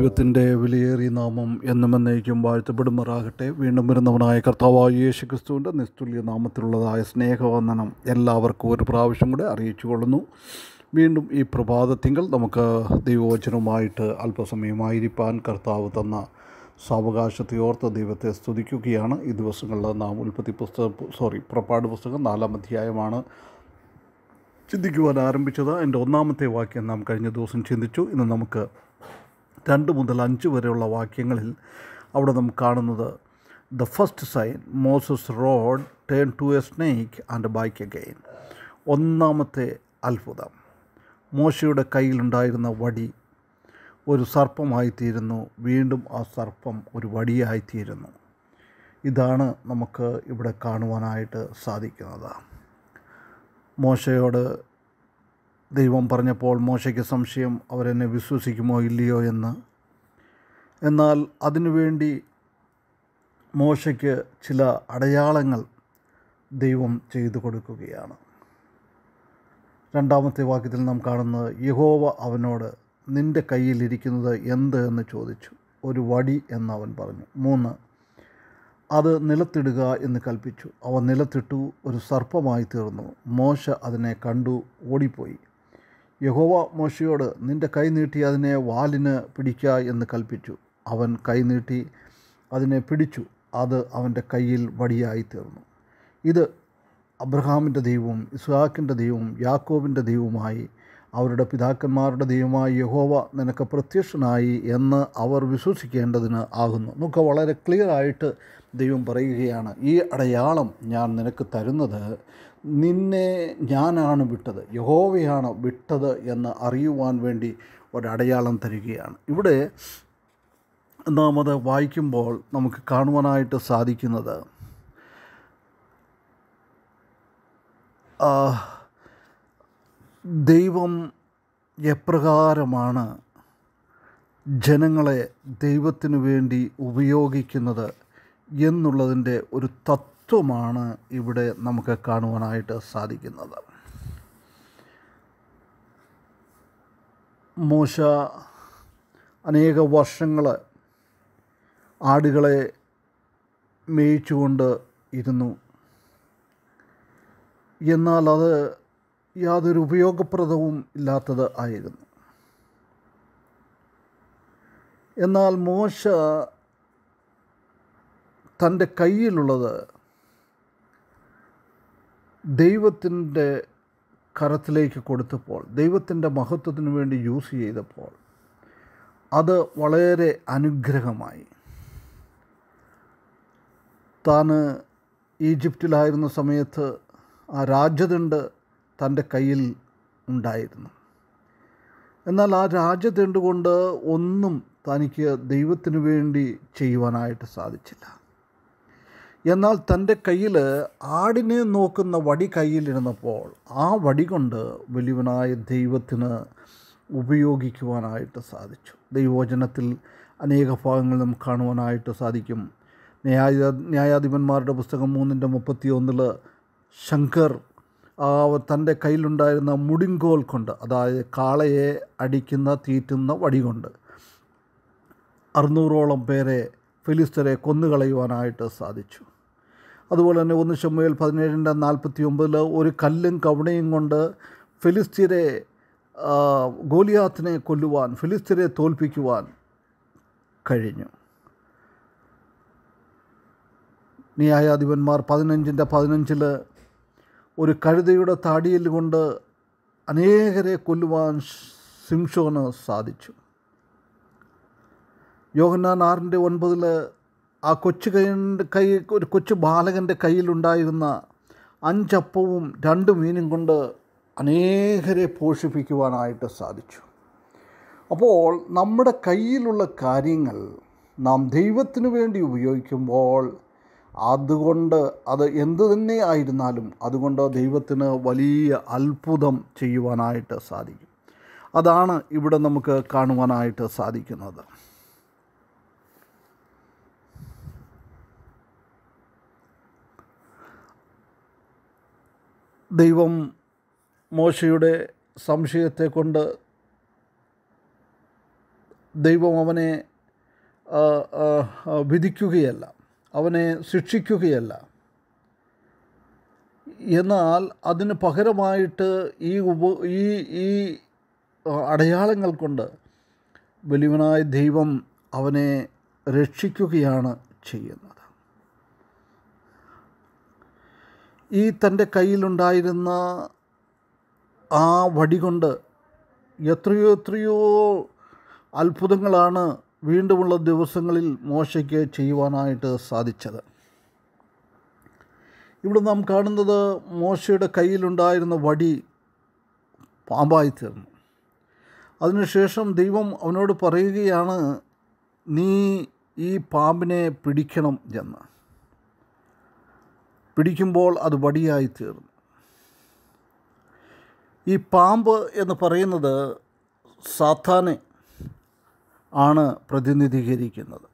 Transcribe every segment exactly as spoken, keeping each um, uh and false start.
ദൈവത്തിൻ്റെ വിലയേറിയ നാമം എന്നും എന്നേക്കും വാഴ്ത്തപ്പെടുമാറാകട്ടെ. വീണ്ടും വരുന്നവനായ കർത്താവായ യേശു ക്രിസ്തുവിൻ്റെ നിസ്തുല്യ നാമത്തിലുള്ളതായ സ്നേഹവന്ദനം എല്ലാവർക്കും ഒരു പ്രാവശ്യം കൂടെ അറിയിച്ചു കൊള്ളുന്നു. വീണ്ടും ഈ പ്രഭാതത്തിങ്കൽ നമുക്ക് ദൈവവചനവുമായിട്ട് അല്പസമയമായിരിക്കാൻ കർത്താവ് തന്ന സാവകാശത്തെ ഓർത്ത് ദൈവത്തെ സ്തുതിക്കുകയാണ്. ഈ ദിവസങ്ങളിൽ നാം ഉൽപ്പത്തി പുസ്തകം സോറി പുറപ്പാട് പുസ്തകം നാലാം അധ്യായമാണ് ചിന്തിക്കുവാൻ ആരംഭിച്ചത്. എൻ്റെ ഒന്നാമത്തെ വാക്യം നാം കഴിഞ്ഞ ദിവസം ചിന്തിച്ചു. ഇന്ന് നമുക്ക് രണ്ട് മുതൽ അഞ്ച് വരെയുള്ള വാക്യങ്ങളിൽ അവിടെ നാം കാണുന്നത് the first sign Moses rod turn to a snake and back again. ഒന്നാമത്തെ അത്ഭുതം, മോശയുടെ കയ്യിലുണ്ടായിരുന്ന വടി ഒരു സർപ്പമായിത്തീരുന്നു, വീണ്ടും ആ സർപ്പം ഒരു വടിയായിത്തീരുന്നു. ഇതാണ് നമുക്ക് ഇവിടെ കാണുവാനായിട്ട് സാധിക്കുന്നത്. മോശയോട് ദൈവം പറഞ്ഞപ്പോൾ മോശയ്ക്ക് സംശയം, അവരെന്നെ വിശ്വസിക്കുമോ ഇല്ലയോ എന്ന്. എന്നാൽ അതിനുവേണ്ടി മോശയ്ക്ക് ചില അടയാളങ്ങൾ ദൈവം ചെയ്തു കൊടുക്കുകയാണ്. രണ്ടാമത്തെ വാക്യത്തിൽ നാം കാണുന്നത്, യഹോവ അവനോട് നിൻ്റെ കയ്യിലിരിക്കുന്നത് എന്ത് എന്ന് ചോദിച്ചു. ഒരു വടി എന്നവൻ പറഞ്ഞു. മൂന്ന്, അത് നിലത്തിടുക എന്ന് കൽപ്പിച്ചു. അവ നിലത്തിട്ടു, ഒരു സർപ്പമായി തീർന്നു. മോശ അതിനെ കണ്ടു ഓടിപ്പോയി. യഹോവ മോശയോട് നിൻ്റെ കൈ നീട്ടി അതിനെ വാലിന് പിടിക്കുക എന്ന് കൽപ്പിച്ചു. അവൻ കൈ നീട്ടി അതിനെ പിടിച്ചു, അത് അവൻ്റെ കയ്യിൽ വടിയായി തീർന്നു. ഇത് അബ്രഹാമിൻ്റെ ദൈവവും ഇസ്ഹാക്കിൻ്റെ ദൈവവും യാക്കോബിൻ്റെ ദൈവവുമായി അവരുടെ പിതാക്കന്മാരുടെ ദൈവമായി യഹോവ നിനക്ക് പ്രത്യക്ഷനായി എന്ന് അവർ വിശ്വസിക്കേണ്ടതിന് ആകുന്നു. നമുക്ക് വളരെ ക്ലിയറായിട്ട് ദൈവം പറയുകയാണ്, ഈ അടയാളം ഞാൻ നിനക്ക് തരുന്നത് നിന്നെ ഞാനാണ് വിട്ടത്, യഹോവയാണ് വിട്ടത് എന്ന് അറിയുവാൻ വേണ്ടി ഒരടയാളം തരികയാണ്. ഇവിടെ നാം അത് വായിക്കുമ്പോൾ നമുക്ക് കാണുവാനായിട്ട് സാധിക്കുന്നത്, ദൈവം എപ്രകാരമാണ് ജനങ്ങളെ ദൈവത്തിനു വേണ്ടി ഉപയോഗിക്കുന്നത് എന്നുള്ളതിൻ്റെ ഒരു തത്വമാണ് ഇവിടെ നമുക്ക് കാണുവാനായിട്ട് സാധിക്കുന്നത്. മോശ അനേക വർഷങ്ങൾ ആടുകളെ മേയിച്ചുകൊണ്ട് ഇരുന്നു. എന്നാൽ അത് യാതൊരു ഉപയോഗപ്രദവും ഇല്ലാത്തത് ആയിരുന്നു. എന്നാൽ മോശ തൻ്റെ കയ്യിലുള്ളത് ദൈവത്തിൻ്റെ കരത്തിലേക്ക് കൊടുത്തപ്പോൾ, ദൈവത്തിൻ്റെ മഹത്വത്തിന് വേണ്ടി യൂസ് ചെയ്തപ്പോൾ അത് വളരെ അനുഗ്രഹമായി. താൻ ഈജിപ്തിലായിരുന്ന സമയത്ത് ആ രാജദണ്ഡ് തൻ്റെ കയ്യിൽ ഉണ്ടായിരുന്നു. എന്നാൽ ആ രാജദണ്ഡ് കൊണ്ട് ഒന്നും തനിക്ക് ദൈവത്തിനു വേണ്ടി ചെയ്യുവാനായിട്ട് സാധിച്ചില്ല. എന്നാൽ തൻ്റെ കയ്യിൽ ആടിനെ നോക്കുന്ന വടി കയ്യിലിരുന്നപ്പോൾ ആ വടി കൊണ്ട് വലിയവനായ ദൈവത്തിന് ഉപയോഗിക്കുവാനായിട്ട് സാധിച്ചു. ദൈവവചനത്തിൽ അനേക ഭാഗങ്ങൾ നമുക്ക് കാണുവാനായിട്ട് സാധിക്കും. ന്യായ ന്യായാധിപന്മാരുടെ പുസ്തകം മൂന്നിൻ്റെ മുപ്പത്തി ഒന്നിൽ ശങ്കർ തൻ്റെ കയ്യിലുണ്ടായിരുന്ന മുടിങ്കോൽ കൊണ്ട്, അതായത് കാളയെ അടിക്കുന്ന തീറ്റുന്ന വടി കൊണ്ട് അറുന്നൂറോളം പേരെ ഫിലിസ്തരെ കൊന്നുകളയുവാനായിട്ട് സാധിച്ചു. അതുപോലെ തന്നെ ഒന്ന് ശമൂവേൽ പതിനേഴിൻ്റെ നാൽപ്പത്തി ഒമ്പതിൽ ഒരു കല്ലും കവണയും കൊണ്ട് ഫിലിസ്തീരെ ഗോലിയാത്തിനെ കൊല്ലുവാൻ, ഫിലിസ്തീരെ തോൽപ്പിക്കുവാൻ കഴിഞ്ഞു. ന്യായാധിപന്മാർ പതിനഞ്ചിൻ്റെ പതിനഞ്ചിൽ ഒരു കഴുതയുടെ താടിയിൽ കൊണ്ട് അനേകരെ കൊല്ലുവാൻ ശിംശോന് സാധിച്ചു. യോഹന്നാൻ ആറിൻ്റെ ഒൻപതിൽ ആ കൊച്ചു കൈൻ്റെ കൈ ഒരു കൊച്ചു ബാലകൻ്റെ കയ്യിലുണ്ടായിരുന്ന അഞ്ചപ്പവും രണ്ട് മീനും കൊണ്ട് അനേകരെ പോഷിപ്പിക്കുവാനായിട്ട് സാധിച്ചു. അപ്പോൾ നമ്മുടെ കയ്യിലുള്ള കാര്യങ്ങൾ നാം ദൈവത്തിനു വേണ്ടി ഉപയോഗിക്കുമ്പോൾ അതുകൊണ്ട് അത് എന്തു തന്നെ ആയിരുന്നാലും അതുകൊണ്ട് ദൈവത്തിന് വലിയ അത്ഭുതം ചെയ്യുവാനായിട്ട് സാധിക്കും. അതാണ് ഇവിടെ നമുക്ക് കാണുവാനായിട്ട് സാധിക്കുന്നത്. ദൈവം മോശയുടെ സംശയത്തെ കൊണ്ട് ദൈവം അവനെ വിധിക്കുകയല്ല, അവനെ ശിക്ഷിക്കുകയല്ല. എന്നാൽ അതിന് പകരമായിട്ട് ഈ ഉപ ഈ ഈ അടയാളങ്ങൾ കൊണ്ട് വലിയവനായ ദൈവം അവനെ രക്ഷിക്കുകയാണ് ചെയ്യുന്നത്. ഈ തൻ്റെ കയ്യിലുണ്ടായിരുന്ന ആ വടി കൊണ്ട് എത്രയോ എത്രയോ അത്ഭുതങ്ങളാണ് വീണ്ടുമുള്ള ദിവസങ്ങളിൽ മോശയ്ക്ക് ചെയ്യുവാനായിട്ട് സാധിച്ചത്. ഇവിടെ നാം കാണുന്നത് മോശയുടെ കയ്യിലുണ്ടായിരുന്ന വടി പാമ്പായി തീർന്നു. അതിനുശേഷം ദൈവം അവനോട് പറയുകയാണ്, നീ ഈ പാമ്പിനെ പിടിക്കണം എന്ന്. പിടിക്കുമ്പോൾ അത് വടിയായി തീർന്നു. ഈ പാമ്പ് എന്ന് പറയുന്നത് സാത്താനെ ആണ് പ്രതിനിധീകരിക്കുന്നത്.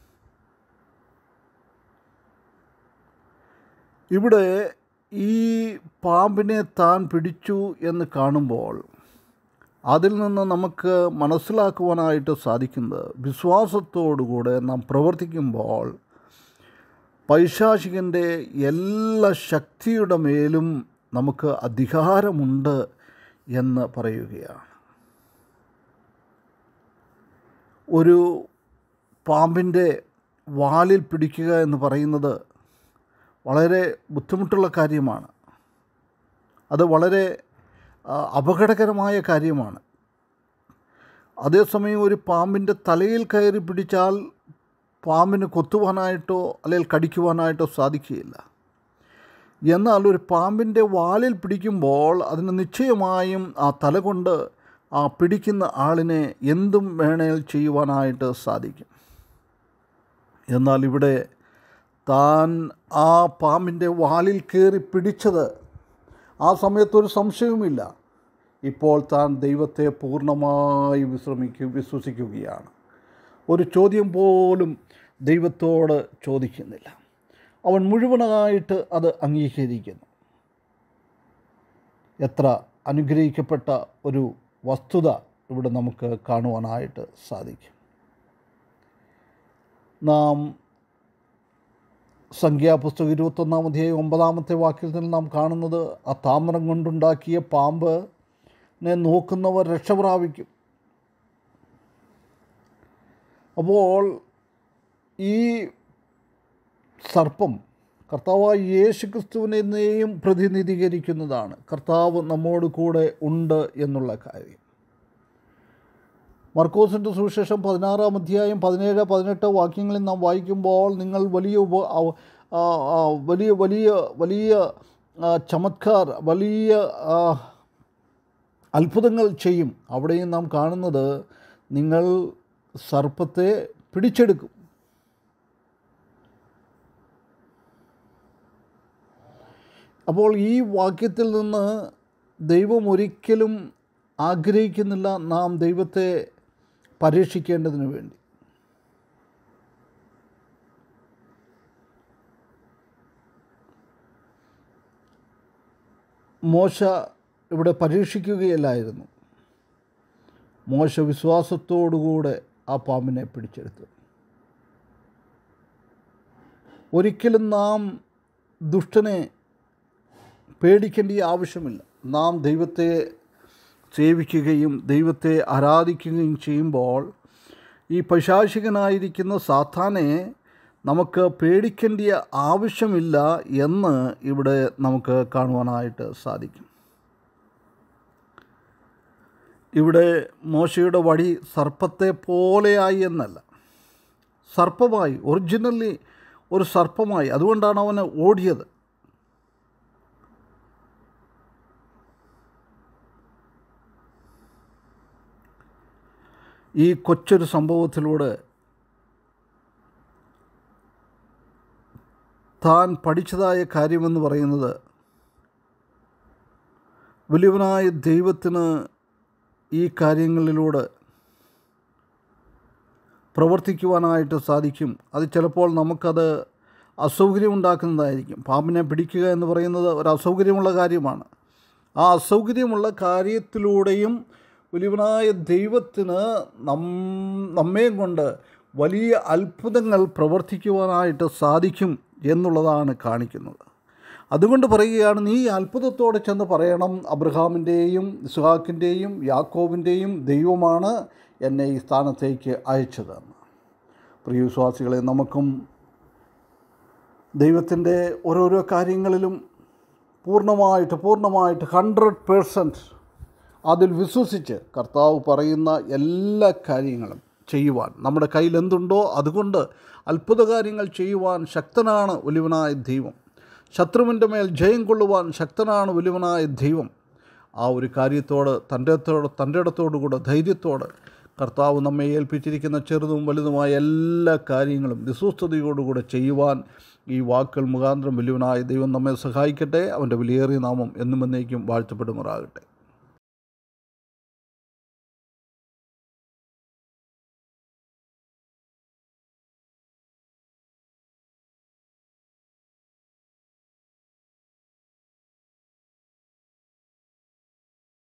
ഇവിടെ ഈ പാമ്പിനെ താൻ പിടിച്ചു എന്ന് കാണുമ്പോൾ അതിൽ നിന്ന് നമുക്ക് മനസ്സിലാക്കുവാനായിട്ട് സാധിക്കുന്നത്, വിശ്വാസത്തോടുകൂടെ നാം പ്രവർത്തിക്കുമ്പോൾ പൈശാചികൻ്റെ എല്ലാ ശക്തിയുടെ മേലും നമുക്ക് അധികാരമുണ്ട് എന്ന് പറയുകയാണ്. ഒരു പാമ്പിൻ്റെ വാലിൽ പിടിക്കുക എന്ന് പറയുന്നത് വളരെ ബുദ്ധിമുട്ടുള്ള കാര്യമാണ്. അത് വളരെ അപകടകരമായ കാര്യമാണ്. അതേസമയം ഒരു പാമ്പിൻ്റെ തലയിൽ കയറി പിടിച്ചാൽ പാമ്പിന് കൊത്തുവാനായിട്ടോ അല്ലെങ്കിൽ കടിക്കുവാനായിട്ടോ സാധിക്കുകയില്ല. എന്നാൽ ഒരു പാമ്പിൻ്റെ വാലിൽ പിടിക്കുമ്പോൾ അതിന് നിശ്ചയമായും ആ തല കൊണ്ട് ആ പിടിക്കുന്ന ആളിനെ എന്തും വേണേൽ ചെയ്യുവാനായിട്ട് സാധിക്കും. എന്നാൽ ഇവിടെ താൻ ആ പാമ്പിൻ്റെ വാലിൽ കയറി പിടിച്ചത് ആ സമയത്തൊരു സംശയവുമില്ല. ഇപ്പോൾ താൻ ദൈവത്തെ പൂർണ്ണമായി വിശ്രമിക്കുക വിശ്വസിക്കുകയാണ്. ഒരു ചോദ്യം പോലും ദൈവത്തോട് ചോദിക്കുന്നില്ല. അവൻ മുഴുവനായിട്ട് അത് അംഗീകരിക്കുന്നു. എത്ര അനുഗ്രഹിക്കപ്പെട്ട ഒരു വസ്തുത ഇവിടെ നമുക്ക് കാണുവാനായിട്ട് സാധിക്കും. നാം സംഖ്യാപുസ്തകം ഇരുപത്തൊന്നാം അധ്യായം ഒമ്പതാമത്തെ വാക്യത്തിൽ നാം കാണുന്നത്, ആ താമ്രം കൊണ്ടുണ്ടാക്കിയ പാമ്പിനെ നോക്കുന്നവർ രക്ഷ പ്രാപിക്കും. അപ്പോൾ ഈ സർപ്പം കർത്താവായ യേശു ക്രിസ്തുവിനെയും പ്രതിനിധീകരിക്കുന്നതാണ്. കർത്താവ് നമ്മോട് കൂടെ ഉണ്ട് എന്നുള്ള കാര്യം. മർക്കോസിൻ്റെ സുവിശേഷം പതിനാറാം അധ്യായം പതിനേഴ് പതിനെട്ട് വാക്യങ്ങളിൽ നാം വായിക്കുമ്പോൾ, നിങ്ങൾ വലിയ ഉപ വലിയ വലിയ വലിയ ചമത്കാർ വലിയ അത്ഭുതങ്ങൾ ചെയ്യും. അവിടെയും നാം കാണുന്നത്, നിങ്ങൾ സർപ്പത്തെ പിടിച്ചെടുക്കും. അപ്പോൾ ഈ വാക്യത്തിൽ നിന്ന് ദൈവം ഒരിക്കലും ആഗ്രഹിക്കുന്നില്ല നാം ദൈവത്തെ പരീക്ഷിക്കേണ്ടതിന് വേണ്ടി. മോശ ഇവിടെ പരീക്ഷിക്കുകയല്ലായിരുന്നു. മോശ വിശ്വാസത്തോടുകൂടെ ആ പാമ്പിനെ പിടിച്ചെടുത്തു. ഒരിക്കലും നാം ദുഷ്ടനെ പേടിക്കേണ്ട ആവശ്യമില്ല. നാം ദൈവത്തെ സേവിക്കുകയും ദൈവത്തെ ആരാധിക്കുകയും ചെയ്യുമ്പോൾ ഈ പൈശാചികനായിരിക്കുന്ന സാത്താനെ നമുക്ക് പേടിക്കേണ്ട ആവശ്യമില്ല എന്ന് ഇവിടെ നമുക്ക് കാണുവാനായിട്ട് സാധിക്കും. ഇവിടെ മോശയുടെ വടി സർപ്പത്തെ പോലെയായി എന്നല്ല, സർപ്പമായി, ഒറിജിനലി ഒരു സർപ്പമായി. അതുകൊണ്ടാണ് അവന് ഓടിയത്. ഈ കൊച്ചൊരു സംഭവത്തിലൂടെ താൻ പഠിച്ചതായ കാര്യമെന്ന് പറയുന്നത്, വലിയവനായ ദൈവത്തിന് ഈ കാര്യങ്ങളിലൂടെ പ്രവർത്തിക്കുവാനായിട്ട് സാധിക്കും. അത് ചിലപ്പോൾ നമുക്കത് അസൗകര്യമുണ്ടാക്കുന്നതായിരിക്കും. പാമ്പിനെ പിടിക്കുക എന്ന് പറയുന്നത് ഒരു അസൗകര്യമുള്ള കാര്യമാണ്. ആ അസൗകര്യമുള്ള കാര്യത്തിലൂടെയും വലിയവനായ ദൈവത്തിന് നം നമ്മെയും കൊണ്ട് വലിയ അത്ഭുതങ്ങൾ പ്രവർത്തിക്കുവാനായിട്ട് സാധിക്കും എന്നുള്ളതാണ് കാണിക്കുന്നത്. അതുകൊണ്ട് പറയുകയാണ്, നീ അത്ഭുതത്തോടെ ചെന്ന് പറയണം, അബ്രഹാമിൻ്റെയും ഇസ്ഹാക്കിൻ്റെയും യാക്കോബിൻ്റെയും ദൈവമാണ് എന്നെ ഈ സ്ഥാനത്തേക്ക് അയച്ചതെന്ന്. പ്രിയ വിശ്വാസികളെ, നമുക്കും ദൈവത്തിൻ്റെ ഓരോരോ കാര്യങ്ങളിലും പൂർണ്ണമായിട്ട് പൂർണ്ണമായിട്ട് ഹൺഡ്രഡ് പേഴ്സൻറ്റ് അതിൽ വിശ്വസിച്ച് കർത്താവ് പറയുന്ന എല്ലാ കാര്യങ്ങളും ചെയ്യുവാൻ, നമ്മുടെ കയ്യിൽ എന്തുണ്ടോ അതുകൊണ്ട് അത്ഭുത കാര്യങ്ങൾ ചെയ്യുവാൻ ശക്തനാണ് വലിയവനായ ദൈവം. ശത്രുവിൻ്റെ മേൽ ജയം കൊള്ളുവാൻ ശക്തനാണ് വലിയവനായ ദൈവം. ആ ഒരു കാര്യത്തോട് തൻ്റെ തൻ്റെ ഇടത്തോടുകൂടെ ധൈര്യത്തോട് കർത്താവ് നമ്മെ ഏൽപ്പിച്ചിരിക്കുന്ന ചെറുതും വലുതുമായ എല്ലാ കാര്യങ്ങളും വിശ്വസ്തയോടുകൂടെ ചെയ്യുവാൻ ഈ വാക്കുകൾ മുഖാന്തരം വലിയവനായ ദൈവം നമ്മെ സഹായിക്കട്ടെ. അവൻ്റെ വിലയേറിയ നാമം എന്നും എന്നേക്കും വാഴ്ത്തപ്പെടുമാറാകട്ടെ.